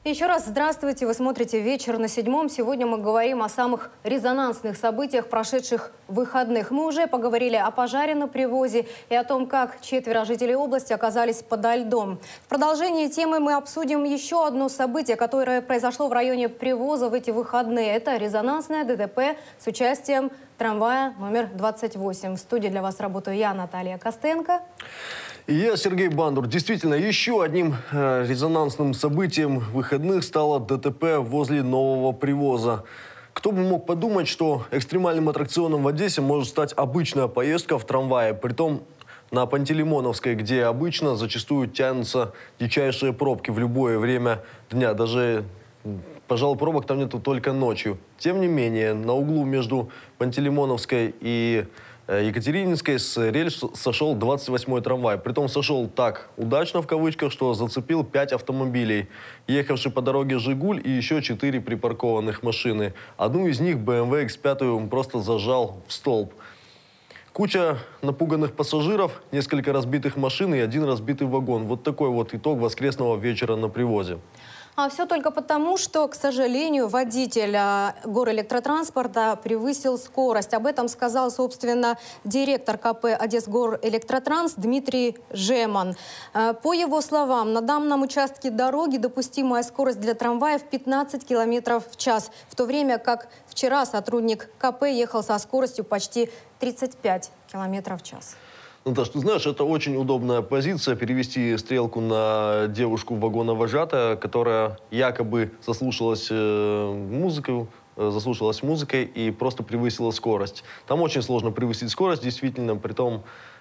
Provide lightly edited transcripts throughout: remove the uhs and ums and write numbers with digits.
Еще раз здравствуйте. Вы смотрите «Вечер на седьмом». Сегодня мы говорим о самых резонансных событиях прошедших выходных. Мы уже поговорили о пожаре на Привозе и о том, как 4 жителей области оказались подо льдом. В продолжении темы мы обсудим еще одно событие, которое произошло в районе Привоза в эти выходные. Это резонансное ДТП с участием трамвая номер 28. В студии для вас работаю я, Наталья Костенко. И я, Сергей Бандур. Действительно, еще одним резонансным событием выходных стало ДТП возле Нового Привоза. Кто бы мог подумать, что экстремальным аттракционом в Одессе может стать обычная поездка в трамвае, притом на Пантелеймоновской, где обычно зачастую тянутся дичайшие пробки в любое время дня. Даже, пожалуй, пробок там нету только ночью. Тем не менее, на углу между Пантелеймоновской и Екатерининской с рельс сошел 28-й трамвай. Притом сошел так удачно, в кавычках, что зацепил 5 автомобилей, ехавший по дороге «Жигуль» и еще 4 припаркованных машины. Одну из них, BMW X5, просто зажал в столб. Куча напуганных пассажиров, несколько разбитых машин и 1 разбитый вагон. Вот такой вот итог воскресного вечера на Привозе. А все только потому, что, к сожалению, водитель горэлектротранспорта превысил скорость. Об этом сказал, собственно, директор КП «Одессгорэлектротранс» Дмитрий Жеман. По его словам, на данном участке дороги допустимая скорость для трамваев 15 км в час, в то время как вчера сотрудник КП ехал со скоростью почти 35 км в час. Наташ, ты знаешь, это очень удобная позиция перевести стрелку на девушку вагоновожатая, которая якобы заслушалась музыкой и просто превысила скорость. Там очень сложно превысить скорость, действительно, притом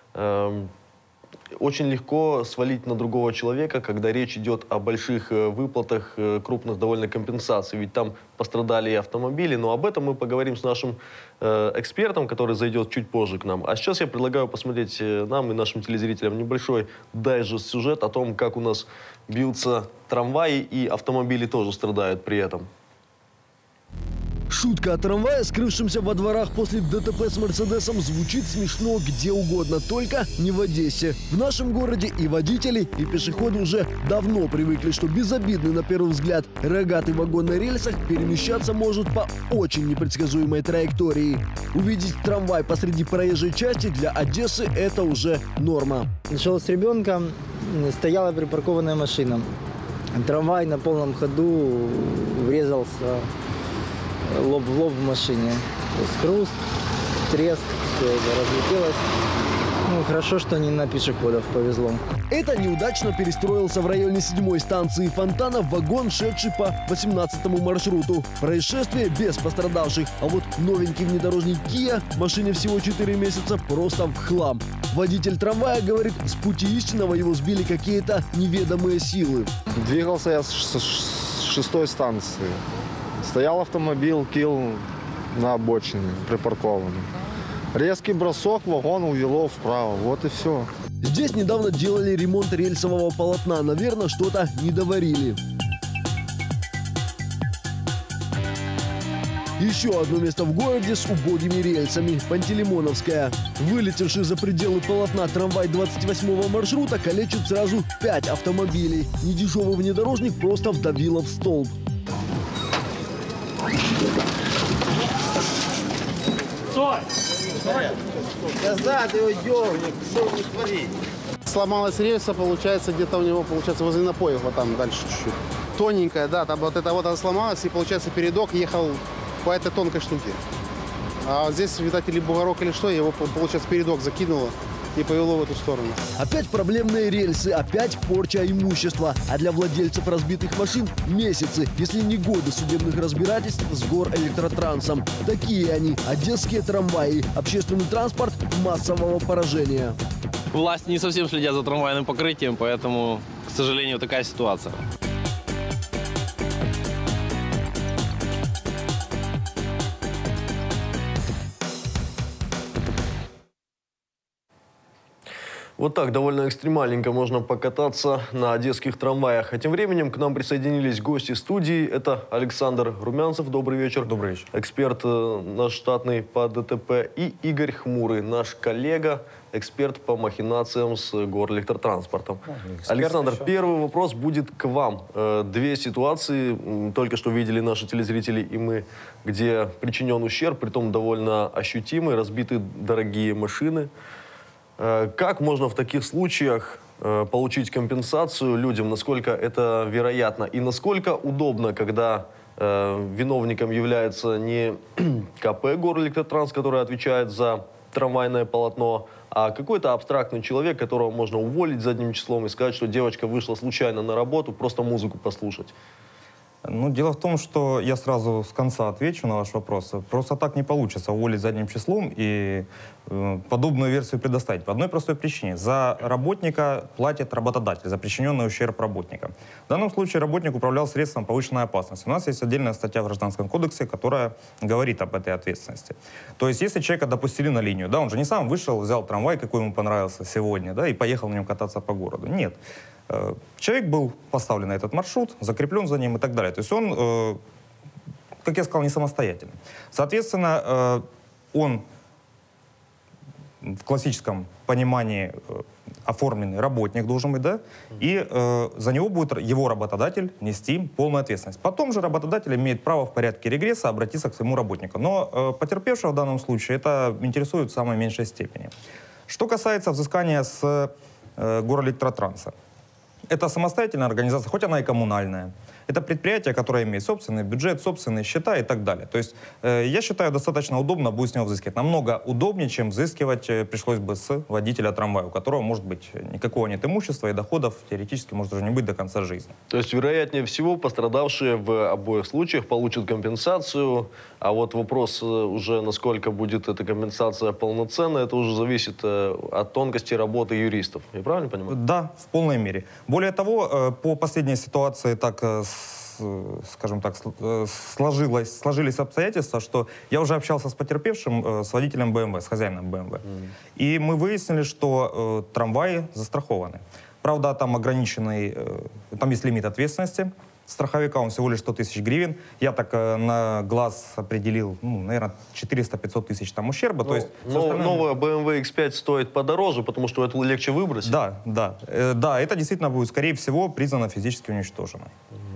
очень легко свалить на другого человека, когда речь идет о больших выплатах, крупных довольно компенсаций. Ведь там пострадали и автомобили. Но об этом мы поговорим с нашим экспертом, который зайдет чуть позже к нам. А сейчас я предлагаю посмотреть нам и нашим телезрителям небольшой дайджест-сюжет о том, как у нас бьются трамваи и автомобили тоже страдают при этом. Шутка о трамвае, скрывшемся во дворах после ДТП с «Мерседесом», звучит смешно где угодно, только не в Одессе. В нашем городе и водители, и пешеходы уже давно привыкли, что безобидный на первый взгляд рогатый вагон на рельсах перемещаться может по очень непредсказуемой траектории. Увидеть трамвай посреди проезжей части для Одессы – это уже норма. Шел с ребенком, стояла припаркованная машина. Трамвай на полном ходу врезался лоб в лоб в машине. То есть хруст, треск, все это разлетелось. Ну, хорошо, что не на пешеходов, повезло. Это неудачно перестроился в районе 7-й станции Фонтана вагон, шедший по 18-му маршруту. Происшествие без пострадавших. А вот новенький внедорожник Kia, машине всего 4 месяца, просто в хлам. Водитель трамвая говорит, с пути истинного его сбили какие-то неведомые силы. Двигался я с 6-й станции. Стоял автомобиль, кил на обочине, припаркованный. Резкий бросок, вагон увело вправо. Вот и все. Здесь недавно делали ремонт рельсового полотна. Наверное, что-то не доварили. Еще одно место в городе с убогими рельсами – Пантелеймоновская. Вылетевший за пределы полотна трамвай 28-го маршрута калечит сразу 5 автомобилей. Недешевый внедорожник просто вдавило в столб. Стой! Назад его дерни, что не твори. Сломалась рельса, получается, где-то у него, возле напоев, вот там дальше чуть-чуть. Тоненькая, да, там вот это вот она сломалась, и, получается, передок ехал по этой тонкой штуке. А здесь, видать, или бугорок, или что, его, получается, передок закинуло и повело в эту сторону. Опять проблемные рельсы, опять порча имущества. А для владельцев разбитых машин месяцы, если не годы судебных разбирательств с горэлектротрансом. Такие они, одесские трамваи, общественный транспорт массового поражения. Власти не совсем следят за трамвайным покрытием, поэтому, к сожалению, такая ситуация. Вот так довольно экстремальненько можно покататься на одесских трамваях. А тем временем к нам присоединились гости студии. Это Александр Румянцев, добрый вечер. Добрый вечер. Эксперт наш штатный по ДТП. И Игорь Хмурый, наш коллега, эксперт по махинациям с горэлектротранспортом. Александр, первый вопрос будет к вам. Две ситуации, только что видели наши телезрители и мы, где причинен ущерб, притом довольно ощутимый, разбиты дорогие машины. Как можно в таких случаях получить компенсацию людям, насколько это вероятно и насколько удобно, когда виновником является не КП «Горэлектротранс», который отвечает за трамвайное полотно, а какой-то абстрактный человек, которого можно уволить задним числом и сказать, что девочка вышла случайно на работу, просто музыку послушать? Ну, дело в том, что я сразу с конца отвечу на ваш вопрос. Просто так не получится уволить задним числом и подобную версию предоставить. По одной простой причине. За работника платит работодатель, за причиненный ущерб работника. В данном случае работник управлял средством повышенной опасности. У нас есть отдельная статья в Гражданском кодексе, которая говорит об этой ответственности. То есть, если человека допустили на линию, да, он же не сам вышел, взял трамвай, какой ему понравился сегодня, да, и поехал на нем кататься по городу. Нет. Человек был поставлен на этот маршрут, закреплен за ним и так далее. То есть он, как я сказал, не самостоятельный. Соответственно, он в классическом понимании оформленный работник должен быть, да, и за него будет его работодатель нести полную ответственность. Потом же работодатель имеет право в порядке регресса обратиться к своему работнику. Но потерпевшего в данном случае это интересует в самой меньшей степени. Что касается взыскания с горэлектротранса. Это самостоятельная организация, хоть она и коммунальная. Это предприятие, которое имеет собственный бюджет, собственные счета и так далее. То есть я считаю, достаточно удобно будет с него взыскивать. Намного удобнее, чем взыскивать пришлось бы с водителя трамвая, у которого может быть никакого нет имущества и доходов, теоретически может уже не быть до конца жизни. То есть, вероятнее всего, пострадавшие в обоих случаях получат компенсацию, а вот вопрос уже, насколько будет эта компенсация полноценная, это уже зависит от тонкости работы юристов. Я правильно понимаю? Да, в полной мере. Более того, по последней ситуации так, скажем так, сложились обстоятельства, что я уже общался с потерпевшим, с водителем БМВ, с хозяином БМВ. И мы выяснили, что трамваи застрахованы. Правда, там ограниченный, там есть лимит ответственности страховика, он всего лишь 100 тысяч гривен. Я так на глаз определил, ну, наверное, 400-500 тысяч там ущерба. Ну, то есть, новая BMW X5 стоит подороже, потому что это легче выбросить? Да, да. Да, это действительно будет, скорее всего, признано физически уничтоженной.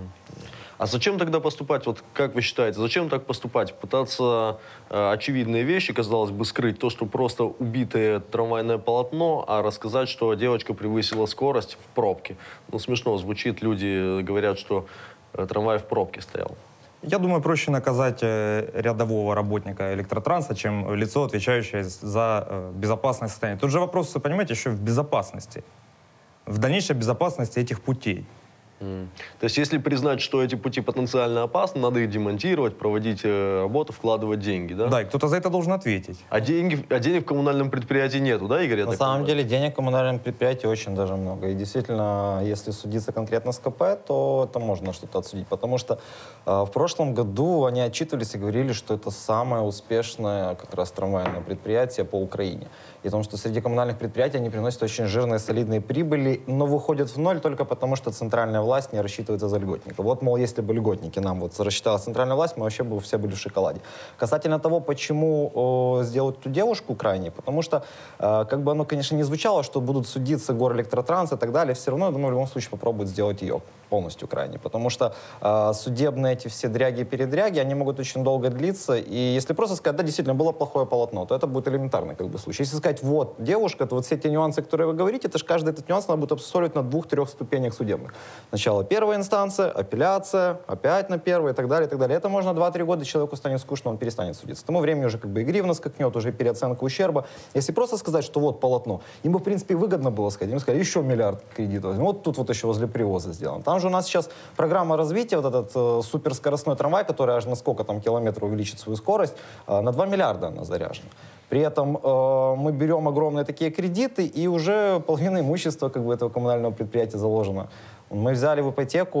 А зачем тогда поступать, вот как вы считаете, зачем так поступать? Пытаться очевидные вещи, казалось бы, скрыть, то, что просто убитое трамвайное полотно, а рассказать, что девочка превысила скорость в пробке. Ну, смешно звучит, люди говорят, что трамвай в пробке стоял. Я думаю, проще наказать рядового работника электротранса, чем лицо, отвечающее за безопасность состояния. Тут же вопрос, понимаете, еще в безопасности, в дальнейшей безопасности этих путей. То есть, если признать, что эти пути потенциально опасны, надо их демонтировать, проводить работу, вкладывать деньги, да? Да, и кто-то за это должен ответить. А денег в коммунальном предприятии нету, да, Игорь? На самом деле денег в коммунальном предприятии очень даже много. И действительно, если судиться конкретно с КП, то это можно что-то отсудить. Потому что в прошлом году они отчитывались и говорили, что это самое успешное как раз трамвайное предприятие по Украине. И потому что среди коммунальных предприятий они приносят очень жирные, солидные прибыли, но выходят в ноль только потому, что центральная власть не рассчитывается за льготников. Вот, мол, если бы льготники нам вот рассчитала центральная власть, мы вообще бы все были в шоколаде. Касательно того, почему сделать эту девушку крайней, потому что, как бы оно, конечно, не звучало, что будут судиться горэлектротранс и так далее, все равно, я думаю, в любом случае попробуют сделать ее полностью крайней. Потому что судебные эти все дряги-передряги, они могут очень долго длиться. И если просто сказать, да, действительно, было плохое полотно, то это будет элементарный как бы случай. Если сказать, вот, девушка, то вот все те нюансы, которые вы говорите, это же каждый этот нюанс надо будет обсуждать на 2-3 ступенях судебных. Сначала первая инстанция, апелляция, опять на первую и так далее, и так далее. Это можно 2-3 года, человеку станет скучно, он перестанет судиться. К тому времени уже как бы и гривна скакнет, уже переоценка ущерба. Если просто сказать, что вот полотно, им бы, в принципе, выгодно было сказать, им сказали, еще 1 миллиард кредитов, вот тут вот еще возле привоза сделан. Там же у нас сейчас программа развития, вот этот суперскоростной трамвай, который аж на сколько там километров увеличит свою скорость, на 2 миллиарда она заряжена. При этом мы берем огромные такие кредиты, и уже половина имущества как бы этого коммунального предприятия заложено. Мы взяли в ипотеку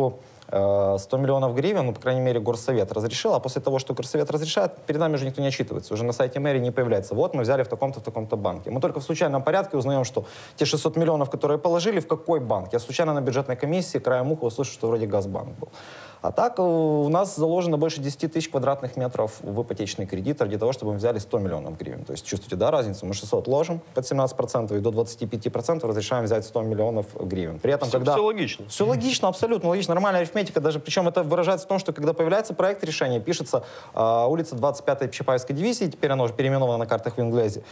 100 миллионов гривен, ну, по крайней мере, горсовет разрешил, а после того, что горсовет разрешает, перед нами уже никто не отчитывается, уже на сайте мэрии не появляется. Вот мы взяли в таком-то банке. Мы только в случайном порядке узнаем, что те 600 миллионов, которые положили, в какой банк. Я случайно на бюджетной комиссии краем уха услышал, что вроде Газбанк был. А так у нас заложено больше 10 тысяч квадратных метров в ипотечный кредит для того, чтобы мы взяли 100 миллионов гривен. То есть чувствуете, да, разницу? Мы 600 ложим под 17% и до 25% разрешаем взять 100 миллионов гривен. При этом, когда... Все логично. Все логично, абсолютно логично. Нормальная арифметика даже. Причем это выражается в том, что когда появляется проект решения, пишется улица 25-й Чапаевской дивизии, теперь оно уже переименовано на картах в Инглезе,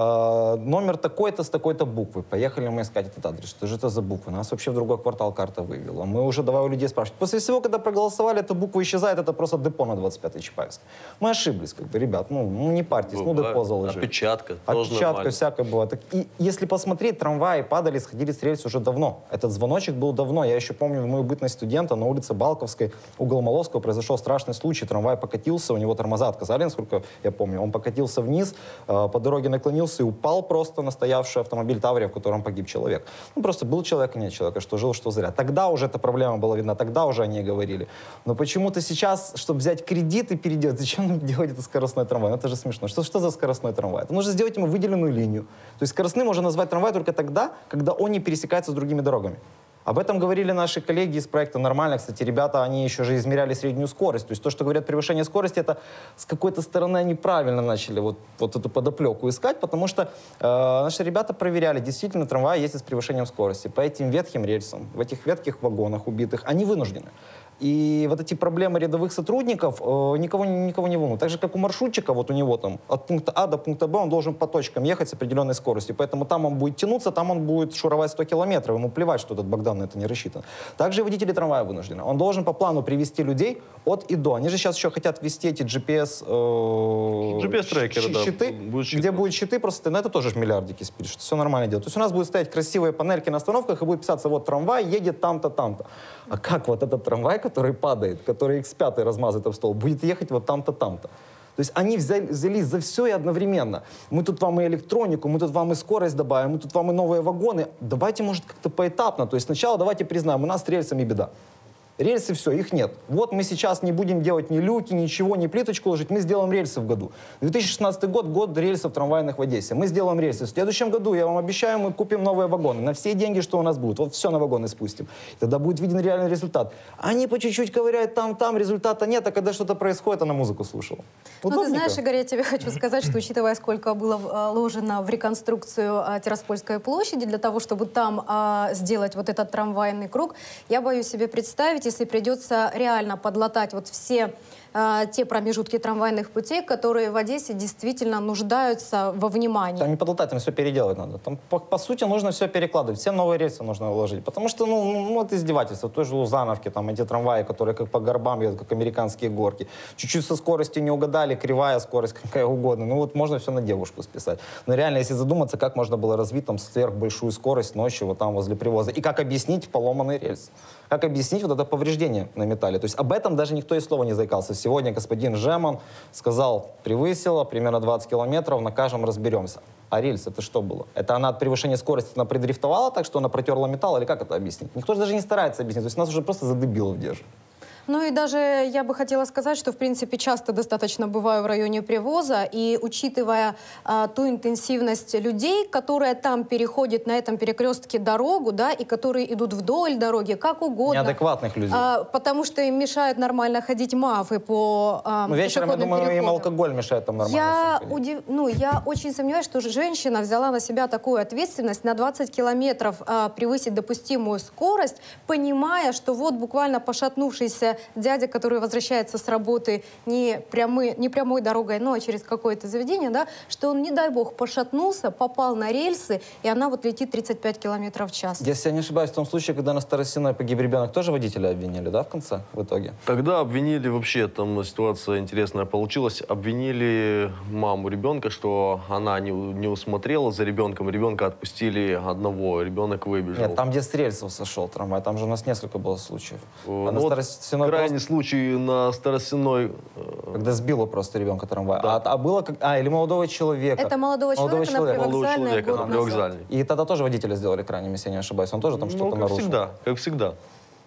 номер такой-то с такой-то буквы. Поехали мы искать этот адрес. Что же это за буквы? Нас вообще в другой квартал карта вывела. Мы уже давай у людей спрашивать. После всего, когда проголосовали, эта буква исчезает, это просто депо на 25-й Чапаевской. Мы ошиблись, как бы, ребят, ну не парьтесь, ну депо заложили. Опечатка. Опечатка всякое было. Так, и если посмотреть, трамваи падали, сходили с рельс уже давно. Этот звоночек был давно. Я еще помню в мою бытность студента на улице Балковской, угол Моловского, произошел страшный случай. Трамвай покатился, у него тормоза отказали, насколько я помню. Он покатился вниз, по дороге наклонился и упал просто на стоявший автомобиль Таврия, в котором погиб человек. Ну просто был человек и нет человека, что жил, что зря. Тогда уже эта проблема была видна, тогда уже они говорили. Но почему-то сейчас, чтобы взять кредит и переделать, зачем нам делать это скоростной трамвай? Ну, это же смешно. Что за скоростной трамвай? Это нужно сделать ему выделенную линию. То есть скоростным можно назвать трамвай только тогда, когда он не пересекается с другими дорогами. Об этом говорили наши коллеги из проекта «Нормально». Кстати, ребята, они еще же измеряли среднюю скорость. То есть то, что говорят превышение скорости, это с какой-то стороны они правильно начали вот эту подоплеку искать, потому что наши ребята проверяли, действительно трамвай ездит с превышением скорости. По этим ветхим рельсам, в этих ветхих вагонах убитых, они вынуждены. И вот эти проблемы рядовых сотрудников никого не волнуют. Так же, как у маршрутчика, вот у него там от пункта А до пункта Б он должен по точкам ехать с определенной скоростью. Поэтому там он будет тянуться, там он будет шуровать 100 километров. Ему плевать, что этот Богдан на это не рассчитан. Также и водители трамвая вынуждены. Он должен по плану привести людей от и до. Они же сейчас еще хотят ввести эти GPS... GPS-трекеры, да. Щиты, где будут щиты, просто на это тоже миллиардики спишут. Все нормально делать. То есть у нас будут стоять красивые панельки на остановках и будет писаться, вот трамвай едет там-то, там-то. А как вот этот трамвай, который падает, который X5 размазывает об стол, будет ехать вот там-то, там-то. То есть они взялись за все и одновременно. Мы тут вам и электронику, мы тут вам и скорость добавим, мы тут вам и новые вагоны. Давайте, может, как-то поэтапно. То есть сначала давайте признаем, у нас с рельсами беда. Рельсы, все, их нет. Вот мы сейчас не будем делать ни люки, ничего, ни плиточку ложить, мы сделаем рельсы в году. 2016 год, год рельсов трамвайных в Одессе. Мы сделаем рельсы. В следующем году, я вам обещаю, мы купим новые вагоны. На все деньги, что у нас будут. Вот все на вагоны спустим. И тогда будет виден реальный результат. Они по чуть-чуть ковыряют там, результата нет, а когда что-то происходит, она музыку слушала. Ну, ты знаешь, Игорь, я тебе хочу сказать, что учитывая, сколько было вложено в реконструкцию Тираспольской площади для того, чтобы там сделать вот этот трамвайный круг, я боюсь себе представить, если придется реально подлатать вот все те промежутки трамвайных путей, которые в Одессе действительно нуждаются во внимании. Там не подлатать, там все переделать надо. Там, по сути, нужно все перекладывать. Все новые рельсы нужно уложить. Потому что, это издевательство. В той же Лузановке, там эти трамваи, которые как по горбам едут, как американские горки. Чуть-чуть со скоростью не угадали, кривая скорость, какая угодно. Ну вот можно все на девушку списать. Но реально, если задуматься, как можно было развить там сверхбольшую скорость ночью вот там возле привоза. И как объяснить поломанный рельс. Как объяснить вот это повреждение на металле. То есть об этом даже никто и слова не заикался. Сегодня господин Жеман сказал, превысила примерно 20 километров, накажем, разберемся. А рельс это что было? Это она от превышения скорости она придрифтовала так, что она протерла металл? Или как это объяснить? Никто же даже не старается объяснить. То есть нас уже просто за дебилов держат. Ну и даже я бы хотела сказать, что в принципе часто достаточно бываю в районе Привоза, и учитывая ту интенсивность людей, которые там переходят на этом перекрестке дорогу, да, и которые идут вдоль дороги, как угодно. Неадекватных людей. Потому что им мешают нормально ходить мафы по вечером, я думаю, переходам. Им алкоголь мешает там нормально. Я очень сомневаюсь, что женщина взяла на себя такую ответственность на 20 километров превысить допустимую скорость, понимая, что вот буквально пошатнувшийся дядя, который возвращается с работы не прямой дорогой, но через какое-то заведение, да, что он, не дай бог, пошатнулся, попал на рельсы, и она вот летит 35 километров в час. Если я не ошибаюсь, в том случае, когда на Старосиной погиб ребенок, тоже водителя обвинили, да, в конце, в итоге? Тогда обвинили, вообще там ситуация интересная получилась, обвинили маму ребенка, что она не усмотрела за ребенком, ребенка отпустили одного, ребенок выбежал. Нет, там, где с рельсов сошел трамвай, там же у нас несколько было случаев. Крайний случай на Старосиной. Когда сбило просто ребенка трамвай. Да. Было или молодого человека. Это молодого человека на Привокзальной. И тогда тоже водителя сделали крайним, если я не ошибаюсь. Он тоже там что-то нарушил. Как всегда.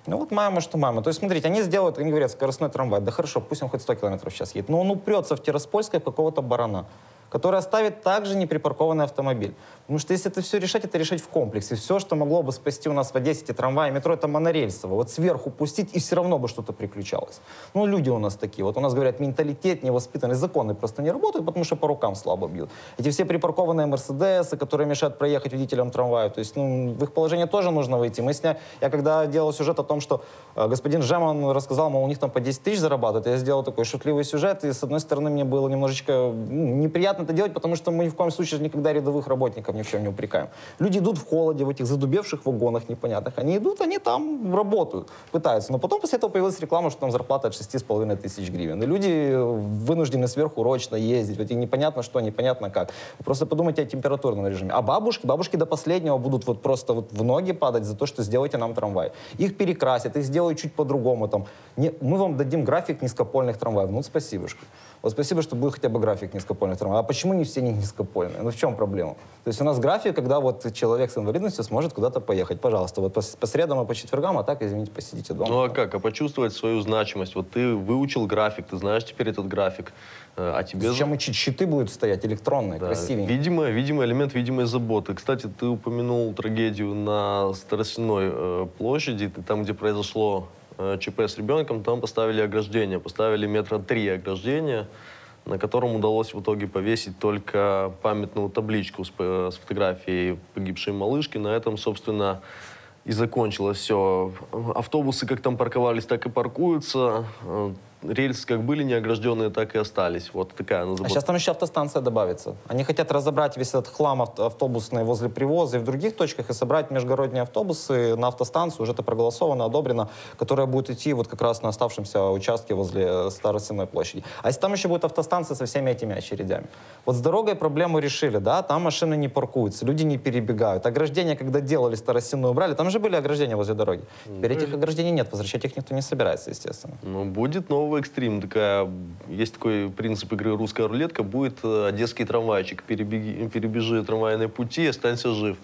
Ну вот маемо, что маемо. То есть, смотрите, они сделают, они говорят, скоростной трамвай. Да хорошо, пусть он хоть 100 км в час едет. Но он упрется в Тираспольское какого-то барана, который оставит также неприпаркованный автомобиль. Потому что если это все решать, это решать в комплексе. Все, что могло бы спасти у нас в Одессе эти трамваи, метро, это монорельсово. Вот сверху пустить, и все равно бы что-то приключалось. Ну, люди у нас такие. Вот у нас, говорят, менталитет, невоспитанный, законы просто не работают, потому что по рукам слабо бьют. Эти все припаркованные Мерседесы, которые мешают проехать водителям трамвая, то есть, ну, в их положение тоже нужно выйти. Я когда делал сюжет о том, что господин Жеман рассказал, мол, у них там по 10 тысяч зарабатывают, я сделал такой шутливый сюжет, и, с одной стороны, мне было немножечко неприятно это делать, потому что мы ни в коем случае никогда рядовых работников ни в чем не упрекаем. Люди идут в холоде, в этих задубевших вагонах непонятных. Они идут, они там работают, пытаются. Но потом после этого появилась реклама, что там зарплата от 6,5 тысяч гривен. И люди вынуждены сверхурочно ездить. Вот и непонятно что, непонятно как. Вы просто подумайте о температурном режиме. А бабушки до последнего будут вот просто вот в ноги падать за то, что сделайте нам трамвай. Их перекрасят, их сделают чуть по-другому. Мы вам дадим график низкопольных трамваев. Ну, спасибошка. Вот спасибо, что будет хотя бы график низкопольных трамваев. А почему не все не низкопольные? Ну в чем проблема? То есть у нас график, когда вот человек с инвалидностью сможет куда-то поехать. Пожалуйста, вот по средам и по четвергам, а так, извините, посидите дома. Ну а как? А почувствовать свою значимость? Вот ты выучил график, ты знаешь теперь этот график. А тебе... Зачем учить? Щиты будут стоять электронные, да, красивенькие. Видимый элемент видимой заботы. Кстати, ты упомянул трагедию на Старостяной площади, там, где произошло ЧП с ребенком, там поставили ограждение. Поставили 3 метра ограждения, на котором удалось в итоге повесить только памятную табличку с фотографией погибшей малышки. На этом, собственно, и закончилось все. Автобусы как там парковались, так и паркуются. Рельсы как были неогражденные, так и остались. Вот такая она забота. А сейчас там еще автостанция добавится. Они хотят разобрать весь этот хлам автобусный возле Привоза и в других точках и собрать межгородние автобусы на автостанцию, уже это проголосовано, одобрено, которая будет идти вот как раз на оставшемся участке возле Старостяной площади. А если там еще будет автостанция со всеми этими очередями? Вот с дорогой проблему решили, да, там машины не паркуются, люди не перебегают. Ограждения, когда делали Старостяную, убрали, там же были ограждения возле дороги. Теперь этих ограждений нет, возвращать их никто не собирается, естественно. Ну, будет новый экстрим. Есть такой принцип игры «Русская рулетка». Будет одесский трамвайчик. Перебежи трамвайные пути, останься жив.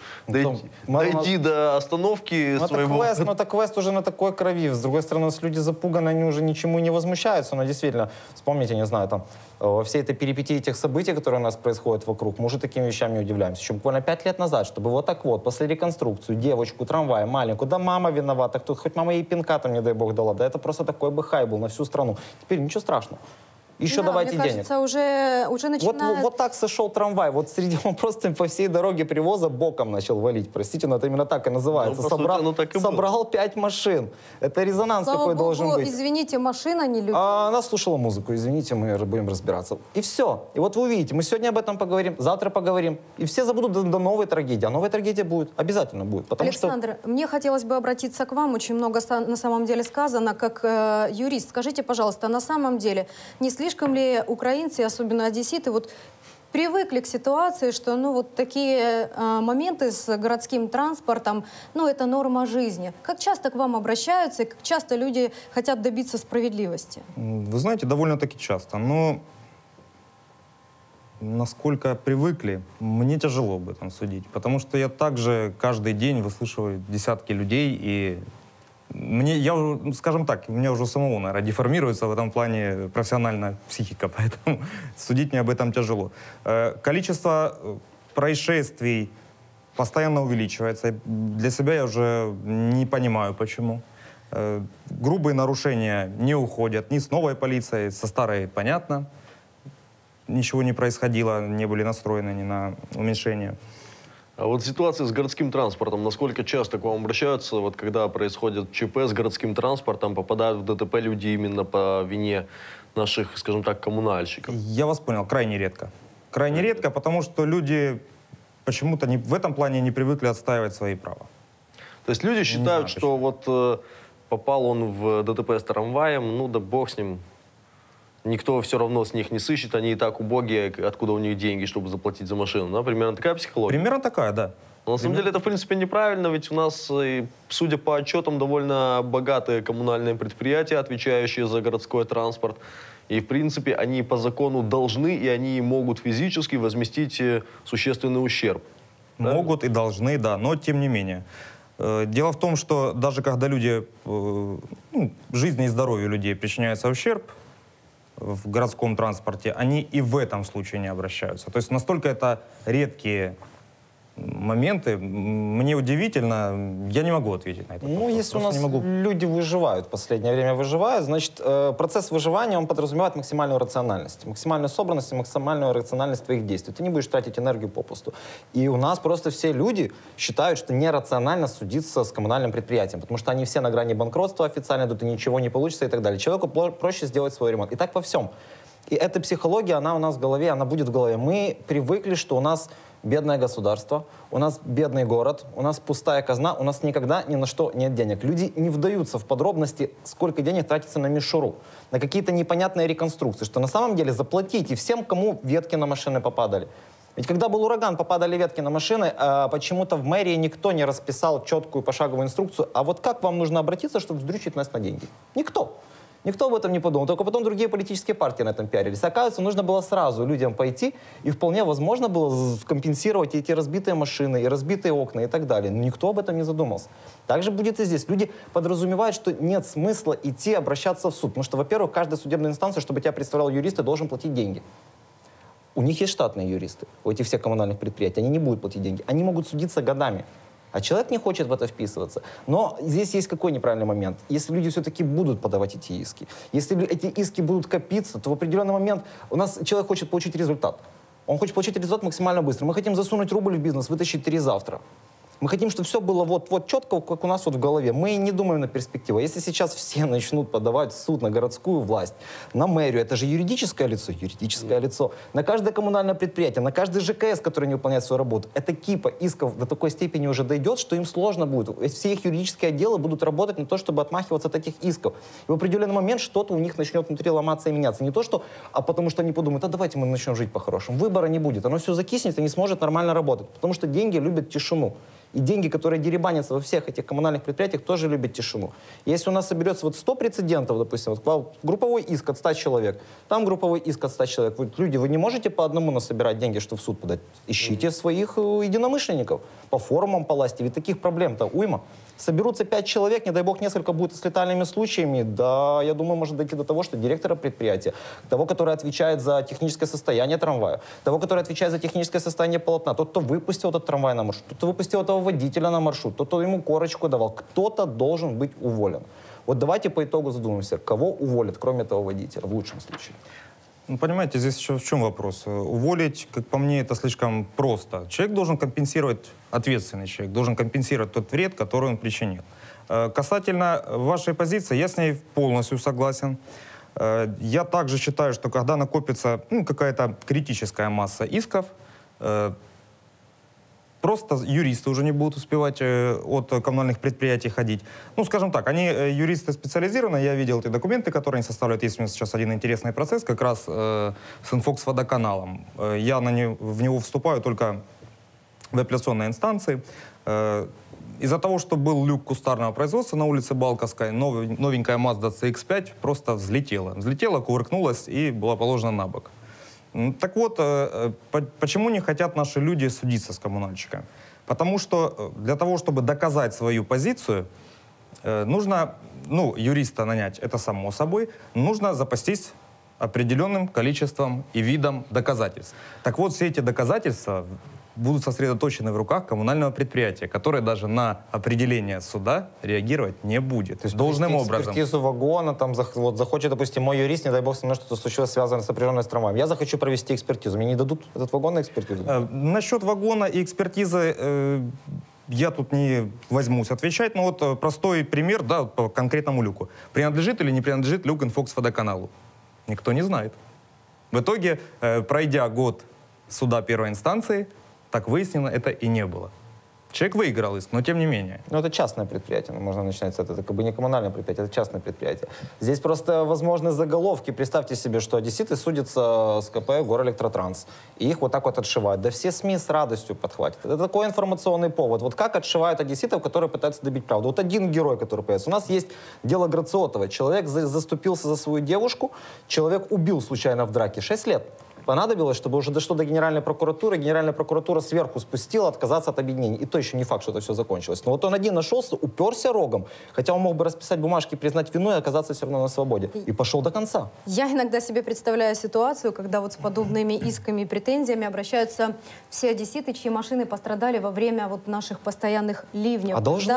Дойди до остановки своего... Это квест уже на такой крови. С другой стороны, люди запуганы, они уже ничему не возмущаются. Но действительно, вспомните, не знаю, там, во всей этой перипетии этих событий, которые у нас происходят вокруг, мы уже такими вещами не удивляемся. Еще буквально 5 лет назад, чтобы вот так вот, после реконструкции, девочку, трамвай, маленькую, да мама виновата, хоть мама ей пинка там, не дай бог, дала, да это просто такой бы хай был на всю страну. Теперь ничего страшного. Еще давайте мне денег. Кажется, уже начинает... Вот так сошел трамвай. Вот среди он просто по всей дороге Привоза боком начал валить. Простите, но это именно так и называется. Собрал 5 машин. Это резонанс такой должен быть. Извините, машина не люди. Она слушала музыку. Извините, мы будем разбираться. И все. И вот вы увидите, мы сегодня об этом поговорим, завтра поговорим. И все забудут до новой трагедии. А новая трагедия будет. Обязательно будет. Александр, мне хотелось бы обратиться к вам. Очень много на самом деле сказано. Как юрист, скажите, пожалуйста, на самом деле не слишком ли украинцы, особенно одесситы, вот привыкли к ситуации, что вот такие моменты с городским транспортом, это норма жизни? Как часто к вам обращаются и как часто люди хотят добиться справедливости? Вы знаете, довольно-таки часто. Но насколько привыкли, мне тяжело об этом судить. Потому что я также каждый день выслушиваю десятки людей, и скажем так, у меня уже самого, наверное, деформируется в этом плане профессиональная психика, поэтому судить мне об этом тяжело. Количество происшествий постоянно увеличивается. Для себя я уже не понимаю, почему. Грубые нарушения не уходят ни с новой полицией, со старой понятно. Ничего не происходило, не были настроены ни на уменьшение. А вот ситуация с городским транспортом, насколько часто к вам обращаются, вот когда происходит ЧП с городским транспортом, попадают в ДТП люди именно по вине наших, скажем так, коммунальщиков? Я вас понял, крайне редко. Крайне редко, потому что люди почему-то в этом плане не привыкли отстаивать свои права. То есть люди считают, что вот попал он в ДТП с трамваем, да бог с ним. Никто все равно с них не сыщет, они и так убогие, откуда у них деньги, чтобы заплатить за машину. Да? Примерно такая психология? Примерно такая, да. Но на самом деле это, в принципе, неправильно, ведь у нас, судя по отчетам, довольно богатые коммунальные предприятия, отвечающие за городской транспорт. И, в принципе, они по закону должны, и они могут физически возместить существенный ущерб. Могут и должны, да, но тем не менее. Дело в том, что даже когда люди, жизни и здоровью людей причиняется ущерб в городском транспорте, они и в этом случае не обращаются. То есть настолько это редкие моменты. Мне удивительно, я не могу ответить на это. Ну, если у нас люди выживают, в последнее время выживают, значит, процесс выживания, он подразумевает максимальную рациональность, максимальную собранность и максимальную рациональность твоих действий. Ты не будешь тратить энергию попусту. И у нас просто все люди считают, что нерационально судиться с коммунальным предприятием, потому что они все на грани банкротства официально идут, и ничего не получится и так далее. Человеку проще сделать свой ремонт. И так во всем. И эта психология, она у нас в голове, она будет в голове. Мы привыкли, что у нас бедное государство, у нас бедный город, у нас пустая казна, у нас никогда ни на что нет денег. Люди не вдаются в подробности, сколько денег тратится на мишуру, на какие-то непонятные реконструкции, что на самом деле заплатите всем, кому ветки на машины попадали. Ведь когда был ураган, попадали ветки на машины, почему-то в мэрии никто не расписал четкую пошаговую инструкцию, а вот как вам нужно обратиться, чтобы вздрючить нас на деньги? Никто. Никто об этом не подумал, только потом другие политические партии на этом пиарились. Оказывается, нужно было сразу людям пойти, и вполне возможно было компенсировать эти разбитые машины, и разбитые окна, и так далее. Но никто об этом не задумался. Так же будет и здесь. Люди подразумевают, что нет смысла идти обращаться в суд. Потому что, во-первых, каждая судебная инстанция, чтобы тебя представлял юрист, ты должен платить деньги. У них есть штатные юристы, у этих всех коммунальных предприятий. Они не будут платить деньги. Они могут судиться годами. А человек не хочет в это вписываться. Но здесь есть какой неправильный момент. Если люди все-таки будут подавать эти иски, если эти иски будут копиться, то в определенный момент у нас человек хочет получить результат. Он хочет получить результат максимально быстро. Мы хотим засунуть рубль в бизнес, вытащить 3 завтра. Мы хотим, чтобы все было вот четко, как у нас вот в голове. Мы не думаем на перспективу. Если сейчас все начнут подавать в суд на городскую власть, на мэрию, это же юридическое лицо, на каждое коммунальное предприятие, на каждый ЖКС, который не выполняет свою работу, эта кипа исков до такой степени уже дойдет, что им сложно будет. Все их юридические отделы будут работать на то, чтобы отмахиваться от этих исков. И в определенный момент что-то у них начнет внутри ломаться и меняться. Не то, что, а потому что они подумают, а давайте мы начнем жить по-хорошему. Выбора не будет. Оно все закиснет и не сможет нормально работать. Потому что деньги любят тишину. И деньги, которые деребанятся во всех этих коммунальных предприятиях, тоже любят тишину. Если у нас соберется вот 100 прецедентов, допустим, вот групповой иск от 100 человек, там групповой иск от 100 человек. Люди, вы не можете по одному насобирать деньги, чтобы в суд подать. Ищите своих единомышленников по форумам, по власти. Ведь таких проблем-то уйма. Соберутся 5 человек, не дай бог, несколько будет с летальными случаями. Да, я думаю, может дойти до того, что директора предприятия, того, который отвечает за техническое состояние трамвая, того, который отвечает за техническое состояние полотна, тот, кто выпустил этот трамвай на маршрут, тот, кто выпустил этого водителя на маршрут, тот, кто ему корочку давал, кто-то должен быть уволен. Вот давайте по итогу задумаемся, кого уволят, кроме этого водителя, в лучшем случае. Ну, понимаете, здесь еще в чем вопрос? Уволить, как по мне, это слишком просто. Человек должен компенсировать, ответственный человек, должен компенсировать тот вред, который он причинил. Касательно вашей позиции, я с ней полностью согласен. Я также считаю, что когда накопится какая-то критическая масса исков, просто юристы уже не будут успевать от коммунальных предприятий ходить. Ну, скажем так, они юристы специализированные. Я видел эти документы, которые они составляют. Есть у меня сейчас один интересный процесс, как раз с Инфокс-водоканалом. Я в него вступаю только в апелляционной инстанции. Из-за того, что был люк кустарного производства на улице Балковской, новенькая Mazda CX-5 просто взлетела. Взлетела, кувыркнулась и была положена на бок. Так вот, почему не хотят наши люди судиться с коммунальщиками? Потому что для того, чтобы доказать свою позицию, нужно, юриста нанять, это само собой, нужно запастись определенным количеством и видом доказательств. Так вот, все эти доказательства будут сосредоточены в руках коммунального предприятия, которое даже на определение суда реагировать не будет. То есть должным образом. Экспертизу вагона, там захочет, допустим, мой юрист, не дай бог, со мной что-то случилось, связанное с сопряженной с трамваем. Я захочу провести экспертизу. Мне не дадут этот вагон на экспертизу? Насчет вагона и экспертизы я тут не возьмусь отвечать, но вот простой пример, да, по конкретному люку. Принадлежит или не принадлежит люк Инфокс-водоканалу? Никто не знает. В итоге, пройдя год суда первой инстанции, так выяснено, это и не было. Человек выиграл иск, но тем не менее. Но это частное предприятие, можно начинать с этого. Это как бы не коммунальное предприятие, это частное предприятие. Здесь просто возможны заголовки. Представьте себе, что одесситы судятся с КП Горэлектротранс. И их вот так вот отшивают. Да все СМИ с радостью подхватят. Это такой информационный повод. Вот как отшивают одесситов, которые пытаются добить правду. Вот один герой, который появится. У нас есть дело Грациотова. Человек заступился за свою девушку, человек убил случайно в драке. 6 лет. понадобилось, чтобы уже дошло до Генеральной прокуратура сверху спустила отказаться от объединения. И то еще не факт, что это все закончилось. Но вот он один нашелся, уперся рогом, хотя он мог бы расписать бумажки, признать вину и оказаться все равно на свободе. И пошел до конца. Я иногда себе представляю ситуацию, когда вот с подобными исками и претензиями обращаются все одесситы, чьи машины пострадали во время вот наших постоянных ливней.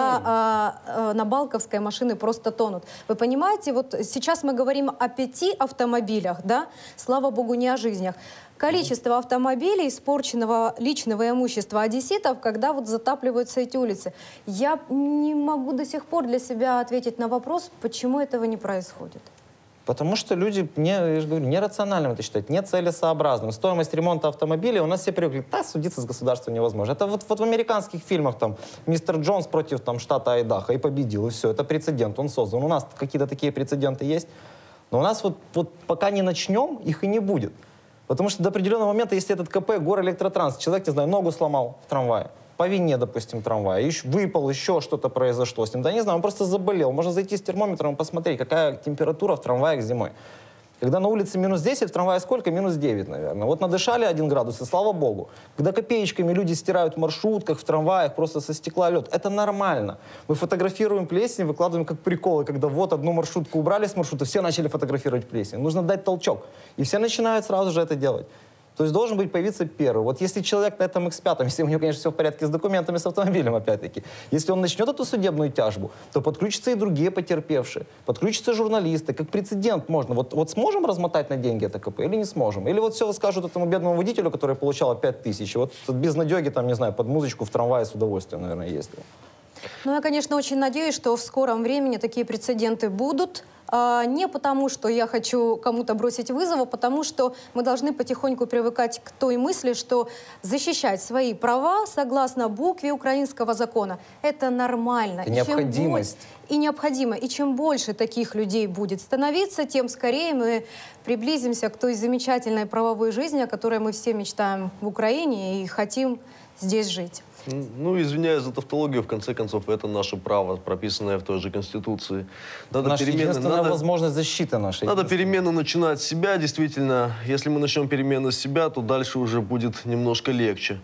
Когда на Балковской машины просто тонут. Вы понимаете, вот сейчас мы говорим о 5 автомобилях, да? Слава богу, не о жизнях. Количество автомобилей, испорченного личного имущества одесситов, когда вот затапливаются эти улицы. Я не могу до сих пор для себя ответить на вопрос, почему этого не происходит. Потому что люди, я же говорю, нерациональным это считают, нецелесообразным. Стоимость ремонта автомобилей у нас все привыкли, да, судиться с государством невозможно. Это вот в американских фильмах там мистер Джонс против там штата Айдахо и победил, и все. Это прецедент, он создан. У нас какие-то такие прецеденты есть, но у нас вот пока не начнем, их и не будет. Потому что до определенного момента, если этот КП, горэлектротранс, человек, не знаю, ногу сломал в трамвае, по вине, допустим, трамвая, выпал, еще что-то произошло с ним, да не знаю, он просто заболел. Можно зайти с термометром и посмотреть, какая температура в трамваях зимой. Когда на улице минус 10, в трамвае сколько? Минус 9, наверное. Вот надышали 1 градус, и слава богу. Когда копеечками люди стирают в маршрутках, в трамваях, просто со стекла лед, это нормально. Мы фотографируем плесень, выкладываем как приколы, когда вот одну маршрутку убрали с маршрута, все начали фотографировать плесень. Нужно дать толчок. И все начинают сразу же это делать. То есть должен появиться первый. Вот если человек на этом X5, если у него, конечно, все в порядке с документами, с автомобилем, опять-таки, если он начнет эту судебную тяжбу, то подключатся и другие потерпевшие, подключатся журналисты. Как прецедент можно. Вот сможем размотать на деньги это КП или не сможем? Или вот все скажут этому бедному водителю, который получал 5000, вот без надеги, там, не знаю, под музычку в трамвае с удовольствием, наверное, ездил. Ну, я, конечно, очень надеюсь, что в скором времени такие прецеденты будут. Не потому, что я хочу кому-то бросить вызов, а потому что мы должны потихоньку привыкать к той мысли, что защищать свои права согласно букве украинского закона – это нормально. Это необходимость. И необходимо. И чем больше таких людей будет становиться, тем скорее мы приблизимся к той замечательной правовой жизни, о которой мы все мечтаем в Украине и хотим здесь жить. Ну, извиняюсь за тавтологию, в конце концов, это наше право, прописанное в той же Конституции. Наша единственная возможность защиты нашей. Надо перемены начинать с себя, действительно. Если мы начнем перемены с себя, то дальше уже будет немножко легче.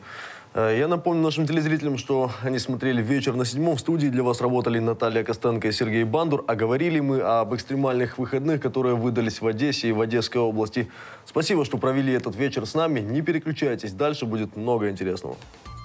Я напомню нашим телезрителям, что они смотрели «Вечер на 7». В студии для вас работали Наталья Костенко и Сергей Бандур. А говорили мы об экстремальных выходных, которые выдались в Одессе и в Одесской области. Спасибо, что провели этот вечер с нами. Не переключайтесь, дальше будет много интересного.